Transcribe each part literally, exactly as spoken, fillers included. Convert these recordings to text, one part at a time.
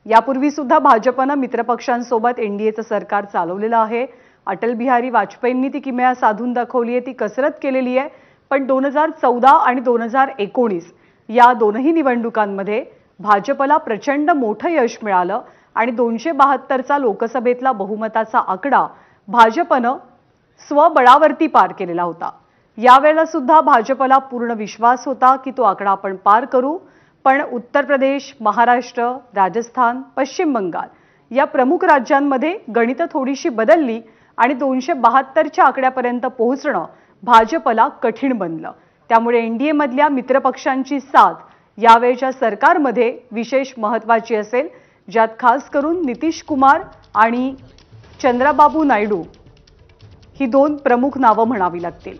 यापूर्वी सुद्धा भाजपनं मित्रपक्षांसोबत एनडीएचं सरकार चालवलेलं आहे। अटल बिहारी वाजपेयींनी ती किमया साधून दाखवली आहे, ती कसरत केलेली आहे। पण दोन हजार चौदा आणि दोन हजार एकोणीस या दोनही निवडणुकांमध्ये भाजपला प्रचंड मोठं यश मिळालं आणि दोनशे बहात्तरचा लोकसभेतला बहुमताचा आकडा भाजपनं स्वबळावरती पार केलेला होता। यावेळेला सुद्धा भाजपला पूर्ण विश्वास होता की तो आकडा आपण पार करू, पण उत्तर प्रदेश, महाराष्ट्र, राजस्थान, पश्चिम बंगाल या प्रमुख राज्यांमध्ये गणितं थोडीशी बदलली आणि दोनशे बहात्तरच्या आकड्यापर्यंत पोहोचणं भाजपला कठीण बनलं। त्यामुळे एनडीए मधल्या मित्रपक्षांची साथ यावेळच्या सरकारमध्ये विशेष महत्त्वाची असेल, ज्यात खास करून नितीश कुमार आणि चंद्रबाबू नायडू ही दोन प्रमुख नावं म्हणावी लागतील।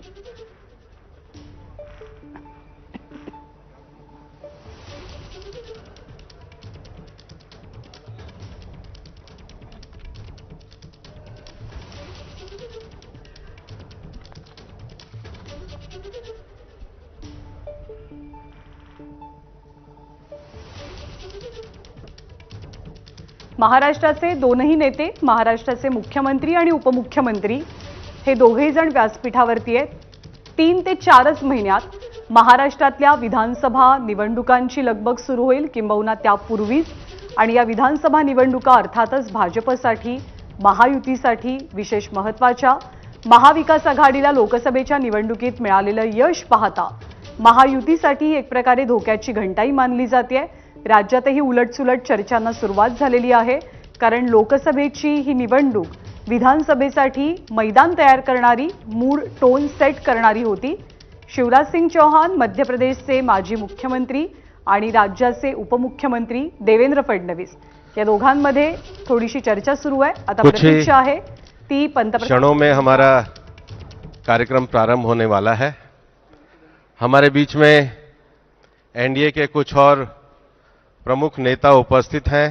महाराष्ट्राचे दोनही नेते, महाराष्ट्राचे मुख्यमंत्री आणि उपमुख्यमंत्री हे दोघेही जण व्यासपीठावरती आहेत। तीन ते चारच महिन्यात महाराष्ट्रातल्या विधानसभा निवडणुकांची लगबग सुरू होईल, किंबहुना त्यापूर्वीच। आणि या विधानसभा निवडणुका अर्थातच भाजपसाठी, महायुतीसाठी विशेष महत्त्वाच्या। महाविकास आघाडीला लोकसभेच्या निवडणुकीत मिळालेलं यश पाहता महायुतीसाठी एक प्रकारे धोक्याची घंटाही मानली जाते। राज्यातही उलटसुलट चर्चांना सुरुवात झालेली आहे, कारण लोकसभेची ही निवडणूक विधानसभेसाठी मैदान तयार करणारी, मूड टोन सेट करणारी होती। शिवराज सिंग चौहान मध्य प्रदेशचे माजी मुख्यमंत्री आणि राज्याचे उपमुख्यमंत्री देवेंद्र फडणवीस या दोघांमध्ये थोडीशी चर्चा सुरू आहे। आता प्रतीक्षा आहे ती पंतप्रधान। क्षणों में हमारा कार्यक्रम प्रारंभ होने वाला है। हमारे बीच में एनडीए के कुछ और प्रमुख नेता उपस्थित हैं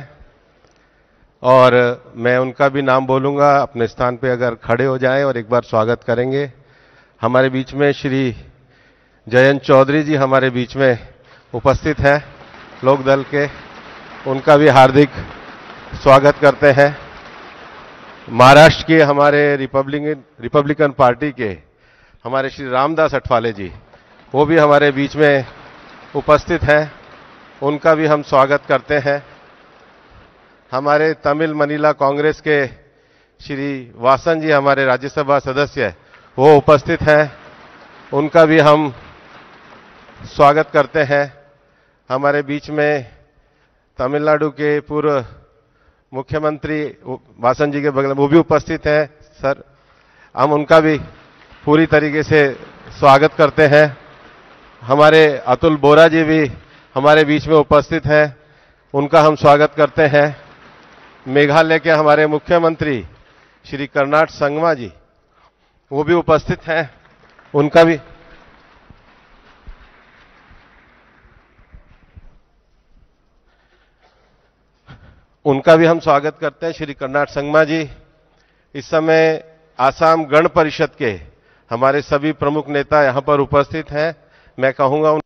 और मैं उनका भी नाम बोलूंगा। अपने स्थान पे अगर खड़े हो जाएं और एक बार स्वागत करेंगे। हमारे बीच में श्री जयंत चौधरी जी हमारे बीच में उपस्थित हैं लोकदल के, उनका भी हार्दिक स्वागत करते हैं। महाराष्ट्र के हमारे रिपब्लिकन रिपब्लिकन पार्टी के हमारे श्री रामदास अठवाले जी, वो भी हमारे बीच में उपस्थित हैं, उनका भी हम स्वागत करते हैं। हमारे तमिल मनीला कांग्रेस के श्री वासन जी हमारे राज्यसभा सदस्य, वो उपस्थित हैं, उनका भी हम स्वागत करते हैं। हमारे बीच में तमिलनाडु के पूर्व मुख्यमंत्री वासन जी के बगल में वो भी उपस्थित हैं। सर, हम उनका भी पूरी तरीके से स्वागत करते हैं। हमारे अतुल बोरा जी भी हमारे बीच में उपस्थित हैं, उनका हम स्वागत करते हैं। मेघालय के हमारे मुख्यमंत्री श्री कर्नाट संगमा जी, वो भी उपस्थित हैं, उनका भी उनका भी हम स्वागत करते हैं। श्री कर्नाट संगमा जी इस समय आसाम गण परिषद के हमारे सभी प्रमुख नेता यहां पर उपस्थित हैं। मैं कहूंगा